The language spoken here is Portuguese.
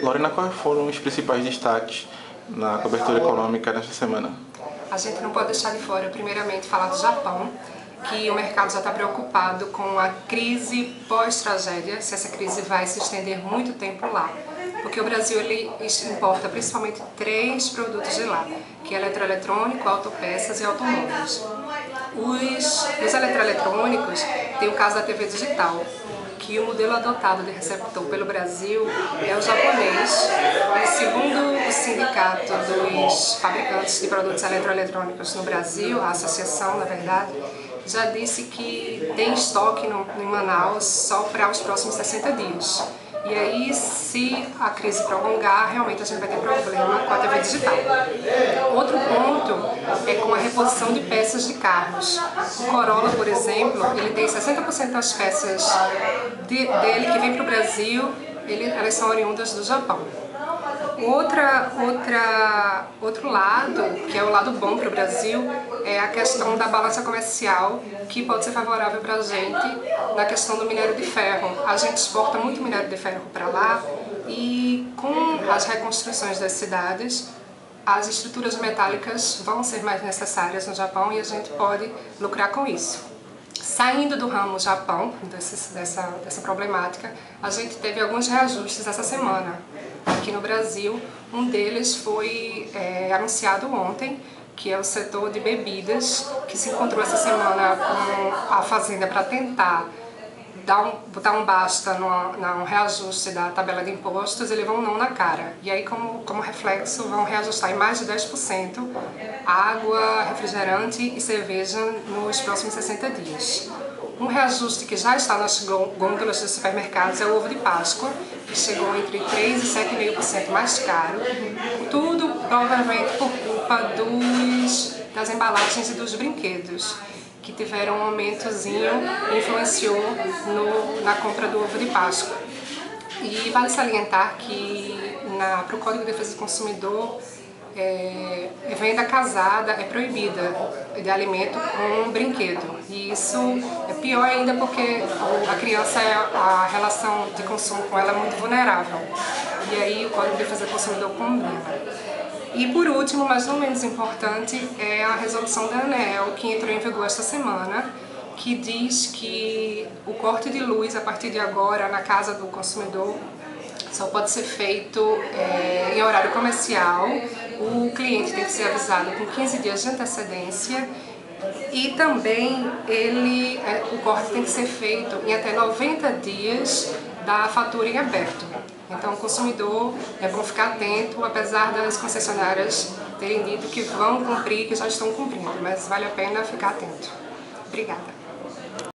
Lorena, quais foram os principais destaques na cobertura econômica nesta semana? A gente não pode deixar de fora, primeiramente, falar do Japão, que o mercado já está preocupado com a crise pós-tragédia, se essa crise vai se estender muito tempo lá. Porque o Brasil ele importa principalmente 3 produtos de lá, que é eletroeletrônico, autopeças e automóveis. Os eletroeletrônicos tem o caso da TV digital, que o modelo adotado de receptor pelo Brasil é o japonês. E segundo o sindicato dos fabricantes de produtos eletroeletrônicos no Brasil, a associação, na verdade, já disse que tem estoque em Manaus só para os próximos 60 dias. E aí, se a crise prolongar, realmente a gente vai ter problema com a TV digital. Outro ponto é com a reposição de peças de carros. O Corolla, por exemplo, ele tem 60% das peças dele que vem para o Brasil, elas são oriundas do Japão. Outro lado, que é o lado bom para o Brasil, é a questão da balança comercial, que pode ser favorável para a gente na questão do minério de ferro. A gente exporta muito minério de ferro para lá e com as reconstruções das cidades, as estruturas metálicas vão ser mais necessárias no Japão e a gente pode lucrar com isso. Saindo do ramo Japão, dessa problemática, a gente teve alguns reajustes essa semana aqui no Brasil. Um deles foi anunciado ontem, que é o setor de bebidas, que se encontrou essa semana com a Fazenda para tentar botar um basta num reajuste da tabela de impostos. Eles vão não na cara. E aí, como reflexo, vão reajustar em mais de 10% água, refrigerante e cerveja nos próximos 60 dias. Um reajuste que já está nas gôndolas dos supermercados é o ovo de Páscoa, que chegou entre 3% e 7,5% mais caro. Tudo provavelmente por culpa das embalagens e dos brinquedos, que tiveram um aumentozinho e influenciou na compra do ovo de Páscoa. E vale salientar que para o Código de Defesa do Consumidor, venda casada é proibida de alimento com brinquedo. E isso é pior ainda porque a criança, a relação de consumo com ela é muito vulnerável. E aí o Código de Defesa do Consumidor combina. E por último, mas não menos importante, é a resolução da ANEEL, que entrou em vigor esta semana, que diz que o corte de luz a partir de agora na casa do consumidor só pode ser feito em horário comercial. O cliente tem que ser avisado com 15 dias de antecedência e também o corte tem que ser feito em até 90 dias da fatura em aberto. Então o consumidor é bom ficar atento, apesar das concessionárias terem dito que vão cumprir, que já estão cumprindo, mas vale a pena ficar atento. Obrigada.